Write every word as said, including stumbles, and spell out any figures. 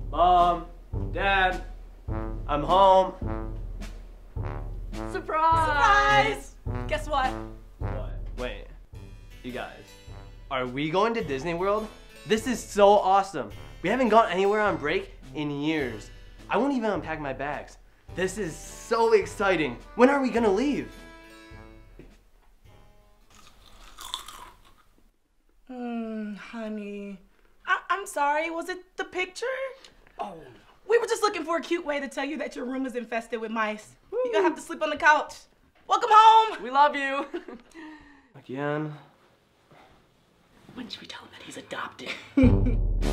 Mom, Dad, I'm home. Surprise! Surprise! Guess what? What? Wait, you guys, are we going to Disney World? This is so awesome. We haven't gone anywhere on break in years. I won't even unpack my bags. This is so exciting. When are we gonna leave? Hmm, honey. I I'm sorry, was it the picture? Oh. We were just looking for a cute way to tell you that your room is infested with mice. Woo. You're gonna have to sleep on the couch. Welcome home! We love you. Again? When should we tell him that he's adopted?